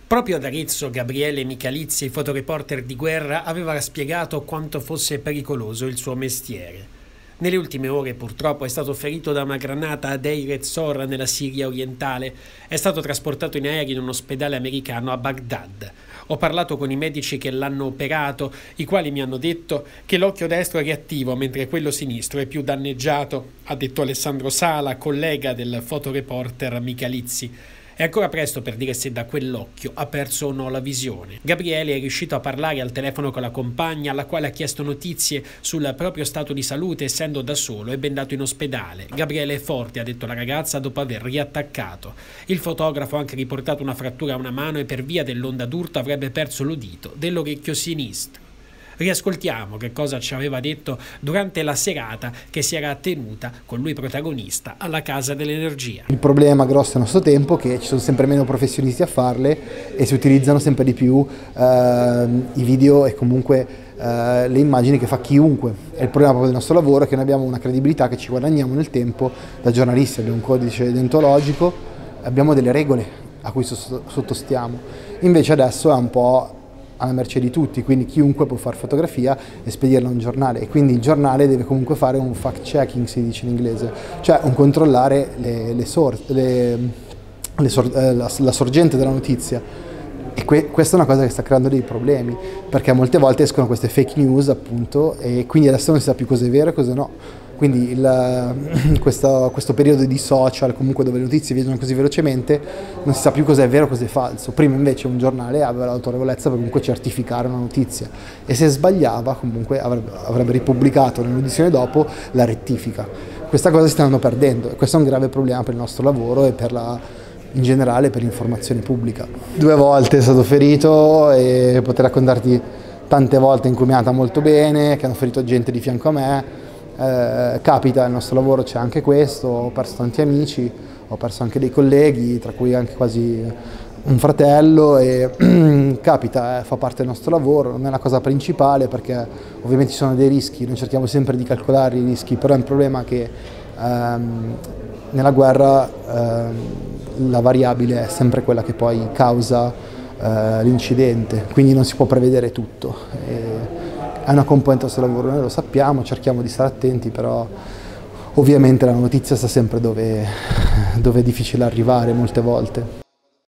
Proprio ad Arezzo, Gabriele Michalizzi, fotoreporter di guerra, aveva spiegato quanto fosse pericoloso il suo mestiere. Nelle ultime ore purtroppo è stato ferito da una granata a Deir ez-Zor nella Siria orientale. È stato trasportato in aereo in un ospedale americano a Baghdad. Ho parlato con i medici che l'hanno operato, i quali mi hanno detto che l'occhio destro è reattivo mentre quello sinistro è più danneggiato, ha detto Alessandro Sala, collega del fotoreporter Michalizzi. È ancora presto per dire se da quell'occhio ha perso o no la visione. Gabriele è riuscito a parlare al telefono con la compagna, alla quale ha chiesto notizie sul proprio stato di salute, essendo da solo e bendato in ospedale. Gabriele è forte, ha detto la ragazza dopo aver riattaccato. Il fotografo ha anche riportato una frattura a una mano e per via dell'onda d'urto avrebbe perso l'udito dell'orecchio sinistro. Riascoltiamo che cosa ci aveva detto durante la serata che si era tenuta con lui protagonista alla Casa dell'Energia. Il problema grosso nel nostro tempo è che ci sono sempre meno professionisti a farle e si utilizzano sempre di più i video e comunque le immagini che fa chiunque. E il problema proprio del nostro lavoro è che noi abbiamo una credibilità che ci guadagniamo nel tempo da giornalisti, abbiamo un codice deontologico, abbiamo delle regole a cui sottostiamo. Invece adesso è un po' alla merce di tutti, quindi chiunque può fare fotografia e spedirla a un giornale e quindi il giornale deve comunque fare un fact checking, si dice in inglese, cioè un controllare la sorgente della notizia. E questa è una cosa che sta creando dei problemi, perché molte volte escono queste fake news appunto e quindi adesso non si sa più cosa è vero e cosa no. Quindi questo periodo di social, comunque dove le notizie viaggiano così velocemente, non si sa più cosa è vero e cosa è falso. Prima invece un giornale aveva l'autorevolezza per comunque certificare una notizia e se sbagliava comunque avrebbe ripubblicato nell'edizione dopo la rettifica. Questa cosa si sta andando perdendo e questo è un grave problema per il nostro lavoro e in generale per l'informazione pubblica. 2 volte è stato ferito e potrei raccontarti tante volte in cui mi è andata molto bene, che hanno ferito gente di fianco a me. Capita, nel nostro lavoro c'è anche questo, ho perso tanti amici, ho perso anche dei colleghi, tra cui anche quasi un fratello e capita, fa parte del nostro lavoro, non è la cosa principale perché ovviamente ci sono dei rischi, noi cerchiamo sempre di calcolare i rischi, però è un problema che nella guerra la variabile è sempre quella che poi causa l'incidente, quindi non si può prevedere tutto. È una componente del nostro lavoro, noi lo sappiamo, cerchiamo di stare attenti, però ovviamente la notizia sta sempre dove è difficile arrivare molte volte.